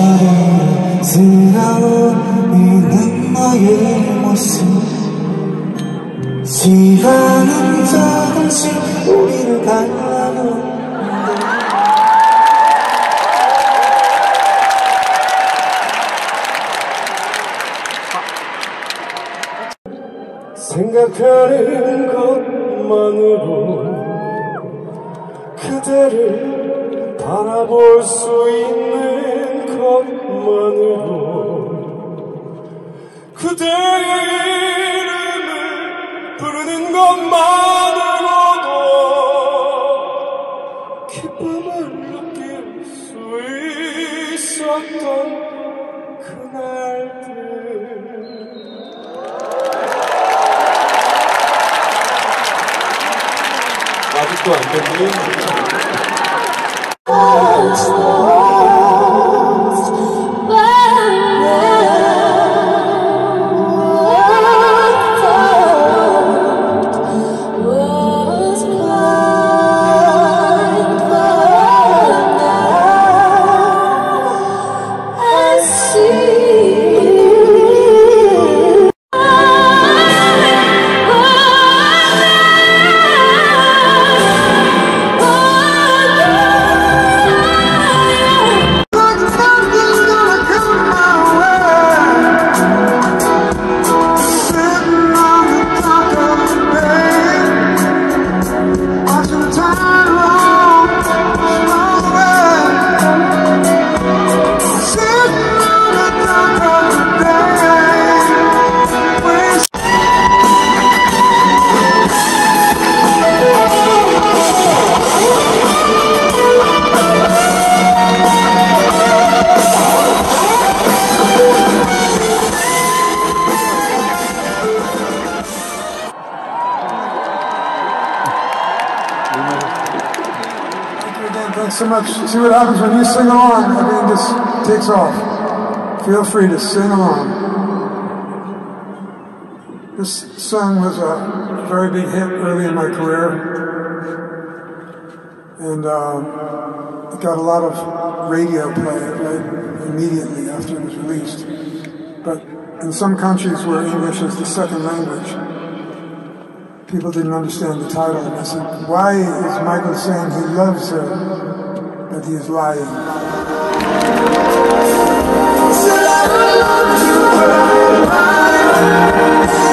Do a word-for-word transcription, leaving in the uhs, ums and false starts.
스며있는 너의 모습 시간은 조금씩 우리를 가려는데 생각하는 것만으로 그대를 바라볼 수 있는 것만으로 그대의 이름을 부르는 것만으로도 기쁨을 느낄 수 있었던 그날들 아직도 안 됐니? Thanks so much. See what happens when you sing along. Everything just takes off. Feel free to sing along. This song was a very big hit early in my career. And uh, it got a lot of radio play right immediately after it was released. But in some countries where English is the second language, people didn't understand the title. And I said, why is Michael saying he loves her? But he is lying. Said I love you, but I'm lying.